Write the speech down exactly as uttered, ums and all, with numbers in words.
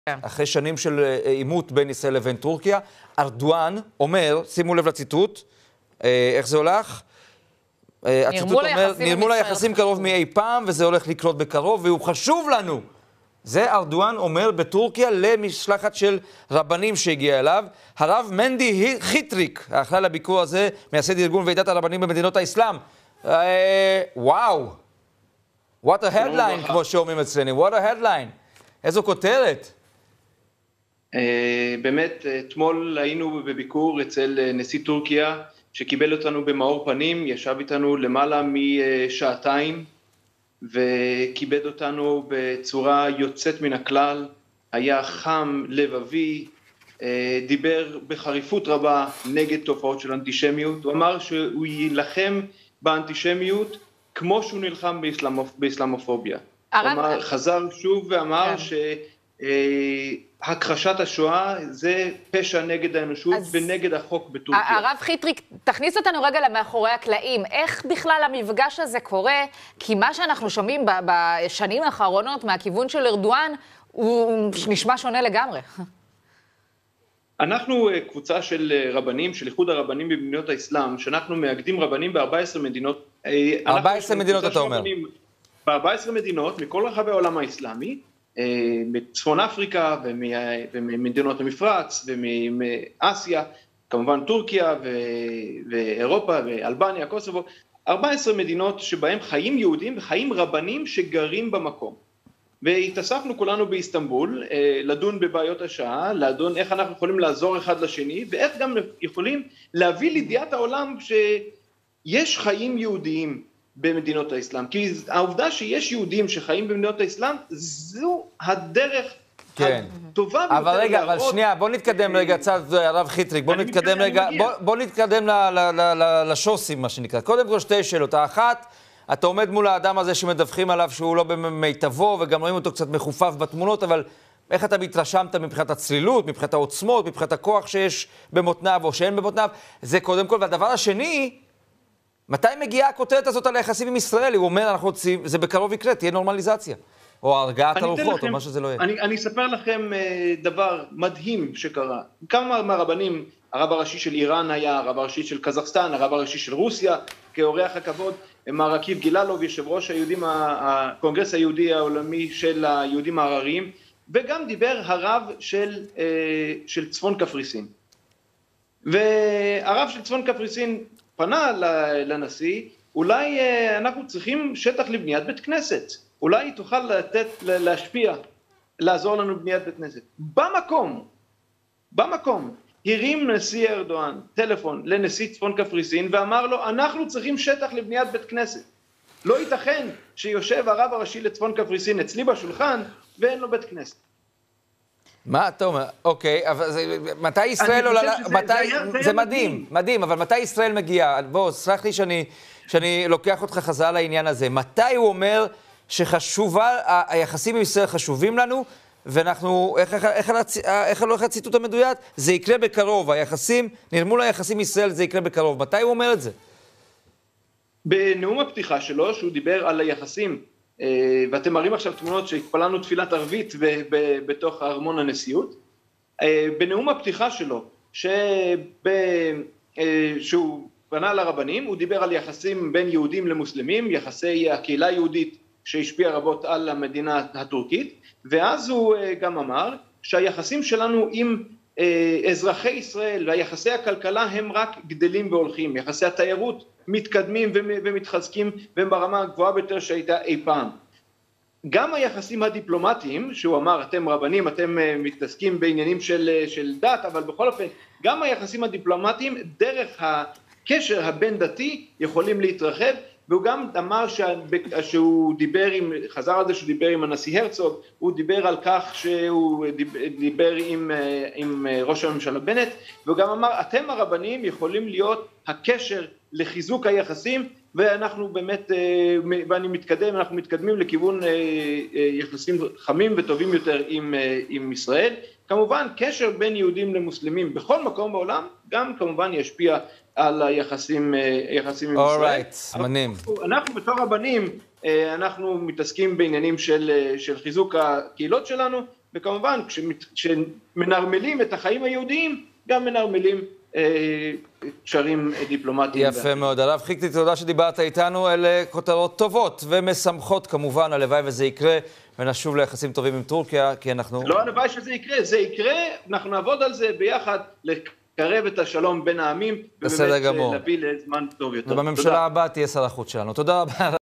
אחרי שנים של עימות בין ישראל לבין טורקיה, ארדואן אומר, שימו לב לציטוט, איך זה הולך? הציטוט אומר, נרמול היחסים קרוב מאי פעם, וזה הולך לקרות בקרוב, והוא חשוב לנו. זה ארדואן אומר בטורקיה למשלחת של רבנים שהגיע אליו. הרב מנדי חיטריק, האחראי לביקור הזה, מייסד ארגון ועידת הרבנים במדינות האסלאם. וואו, what a headline, כמו שאומרים אצלנו, what a headline. איזו כותרת. באמת, אתמול היינו בביקור אצל נשיא טורקיה, שקיבל אותנו במאור פנים, ישב איתנו למעלה משעתיים, וכיבד אותנו בצורה יוצאת מן הכלל, היה חם, לבבי, דיבר בחריפות רבה נגד תופעות של אנטישמיות, הוא אמר שהוא יילחם באנטישמיות כמו שהוא נלחם באסלאמופוביה. הוא אמר, חזר שוב ואמר ש... הכחשת השואה זה פשע נגד האנושות ונגד החוק בטורקיה. הרב חיטריק, תכניס אותנו רגע למאחורי הקלעים. איך בכלל המפגש הזה קורה? כי מה שאנחנו שומעים בשנים האחרונות מהכיוון של ארדואן, הוא נשמע שונה לגמרי. אנחנו קבוצה של רבנים, של איחוד הרבנים במדינות האסלאם, שאנחנו מאגדים רבנים ב-ארבע עשרה מדינות. ארבע עשרה מדינות אתה אומר. ב-ארבע עשרה מדינות, מכל רחבי העולם האסלאמי, מצפון אפריקה וממדינות המפרץ ומאסיה, כמובן טורקיה ואירופה ואלבניה, קוסובו, ארבע עשרה מדינות שבהם חיים יהודים וחיים רבנים שגרים במקום. והתאספנו כולנו באיסטנבול לדון בבעיות השעה, לדון איך אנחנו יכולים לעזור אחד לשני, ואיך גם יכולים להביא לידיעת העולם שיש חיים יהודיים במדינות האסלאם. כי העובדה שיש יהודים שחיים במדינות האסלאם, זו הדרך כן. הטובה. אבל רגע, אבל שנייה, בוא נתקדם רגע, צד הרב חיטריק, בוא נתקדם רגע, בוא, בוא נתקדם לשוסים, מה שנקרא. קודם כל שתי שאלות. האחת, אתה עומד מול האדם הזה שמדווחים עליו שהוא לא במיטבו, וגם רואים אותו קצת מחופף בתמונות, אבל איך אתה מתרשמת מבחינת הצלילות, מבחינת העוצמות, מבחינת הכוח שיש במותניו או שאין במותניו? זה קודם כל. והדבר השני, מתי מגיעה הכותרת הזאת על היחסים עם ישראל? הוא אומר, אנחנו רוצים, זה בקרוב יקרה, תהיה נורמליזציה, או הרגעת הרוחות, או מה שזה לא יהיה. אני, אני אספר לכם דבר מדהים שקרה. כמה מהרבנים, הרב הראשי של איראן היה, הרב הראשי של קזחסטן, הרב הראשי של רוסיה, כאורח הכבוד, מר עקיב גיללוב, יושב ראש היהודים, הקונגרס היהודי העולמי של היהודים הערריים, וגם דיבר הרב של, של צפון קפריסין. והרב של צפון קפריסין פנה לנשיא, אולי אנחנו צריכים שטח לבניית בית כנסת, אולי תוכל לתת, להשפיע, לעזור לנו בבניית בית כנסת. במקום, במקום, הרים נשיא ארדואן טלפון לנשיא צפון קפריסין ואמר לו, אנחנו צריכים שטח לבניית בית כנסת. לא ייתכן שיושב הרב הראשי לצפון קפריסין אצלי בשולחן ואין לו בית כנסת. מה אתה אומר? אוקיי, אבל זה, מתי ישראל עולה, מתי, זה, זה מדהים, מדהים, אבל מתי ישראל מגיע? בוא, סלח לי שאני, שאני לוקח אותך חזרה לעניין הזה. מתי הוא אומר שחשובה, היחסים עם ישראל חשובים לנו, ואנחנו, איך, איך, איך, איך הולך הציטוט המדויק? זה יקרה בקרוב, היחסים, נרמול היחסים עם ישראל, זה יקרה בקרוב. מתי הוא אומר את זה? בנאום הפתיחה שלו, שהוא דיבר על היחסים, ואתם מראים עכשיו תמונות שהתפללנו תפילת ערבית בתוך ארמון הנשיאות. בנאום הפתיחה שלו, שהוא פנה לרבנים, הוא דיבר על יחסים בין יהודים למוסלמים, יחסי הקהילה היהודית שהשפיע רבות על המדינה הטורקית, ואז הוא גם אמר שהיחסים שלנו עם אזרחי ישראל והיחסי הכלכלה הם רק גדלים והולכים, יחסי התיירות מתקדמים ומתחזקים והם ברמה הגבוהה ביותר שהייתה אי פעם. גם היחסים הדיפלומטיים, שהוא אמר, אתם רבנים, אתם מתעסקים בעניינים של, של דת, אבל בכל אופן, גם היחסים הדיפלומטיים, דרך הקשר הבין דתי, יכולים להתרחב, והוא גם אמר שהוא דיבר עם, חזר על זה שהוא דיבר עם הנשיא הרצוג, הוא דיבר על כך שהוא דיבר עם, עם ראש הממשלה בנט, והוא גם אמר, אתם הרבנים יכולים להיות הקשר לחיזוק היחסים, ואנחנו באמת, ואני מתקדם, אנחנו מתקדמים לכיוון יחסים חמים וטובים יותר עם, עם ישראל. כמובן, קשר בין יהודים למוסלמים בכל מקום בעולם, גם כמובן ישפיע על היחסים, יחסים עם ישראל. Alright, מעניין. אנחנו בתור רבנים, אנחנו מתעסקים בעניינים של, של חיזוק הקהילות שלנו, וכמובן כשמנרמלים את החיים היהודיים, גם מנרמלים קשרים דיפלומטיים. יפה מאוד. הרב חיקטי, תודה שדיברת איתנו. אלה כותרות טובות ומשמחות כמובן, הלוואי וזה יקרה, ונשוב ליחסים טובים עם טורקיה, כי אנחנו... לא הלוואי שזה יקרה, זה יקרה, אנחנו נעבוד על זה ביחד, לקרב את השלום בין העמים, ובאמת להביא לזמן טוב יותר. ובממשלה הבאה תהיה שר החוץ שלנו. תודה רבה.